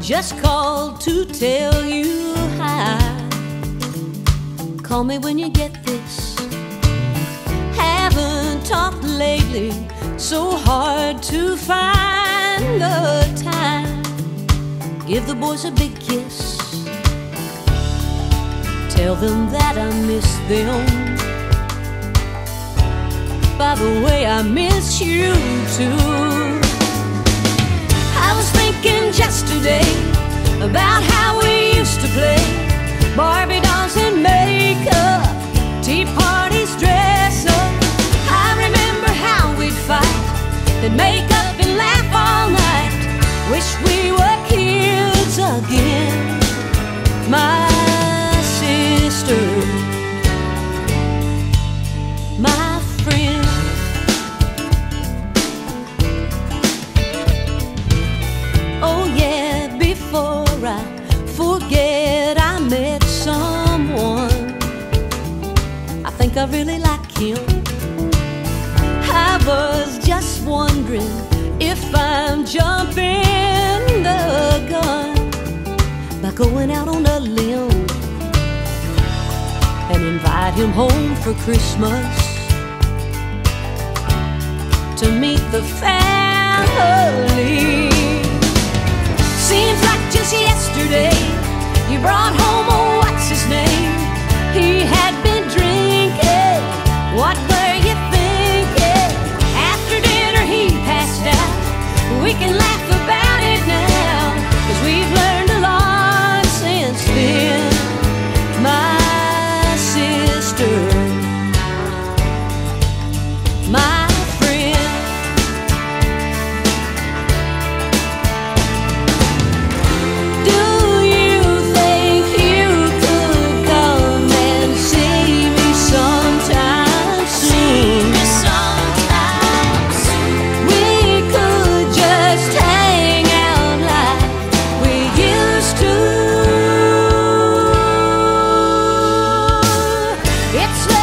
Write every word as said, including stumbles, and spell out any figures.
just called to tell you hi. Call me when you get this. Haven't talked lately, so hard to find the time. Give the boys a big kiss. Tell them that I miss them. By the way, I miss you too. I was thinking just today about how we used to play Barbie dolls and makeup, tea parties, dress up. I remember how we'd fight, then make up and laugh all night. Wish we were kids again, my sister, my friend. Oh yeah, before I forget, I met someone. I think I really like him. I was just wondering if I'm jumping the gun by going out on a limb and invite him home for Christmas to meet the family. Seems like just yesterday you brought home, oh, what's his name? He had been drinking. What were you thinking? After dinner he passed out. We can laugh about it now, 'cause we've learned a lot since then, my sister, my friend. Do you think you could come and see me sometime soon? We could just hang out like we used to. It's